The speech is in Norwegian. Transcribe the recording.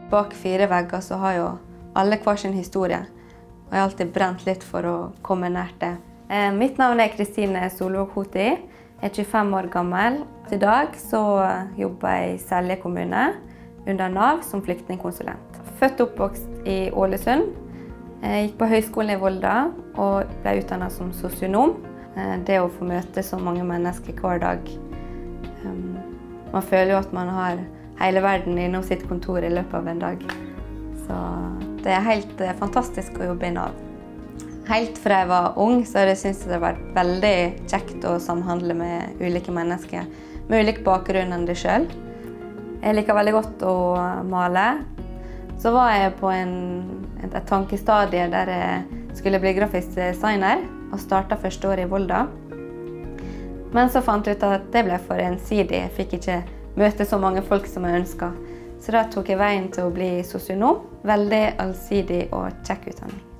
Bak 4 vegger så har jo alle hver sin historie, og jeg har alltid brent litt for å komme nært det. Mitt navn er Kristine Solvåg Hoti. Jeg er 25 år gammel. I dag så jobber jeg i Selje kommune under Nav som flyktningkonsulent. Født og oppvokst i Ålesund. Jeg gikk på høyskolen i Volda og ble utdannet som sosionom. Det å få møte så mange mennesker hver dag. Man føler jo at man har hele verden innom sitt kontor i løpet av en dag. Så det er helt fantastisk å jobbe i Nav. Helt fra jeg var ung så har jeg syntes det har vært veldig kjekt å samhandle med ulike mennesker med ulik bakgrunn enn det selv. Jeg liker veldig godt å male. Så var jeg på et tankestadie der jeg skulle bli grafisk designer og startet første året i Volda. Men så fant jeg ut at det ble for ensidig. Jeg fikk ikke møte så mange folk som jeg ønsket. Så da tok jeg veien til å bli sosionom. Veldig allsidig og kjekk utdanning.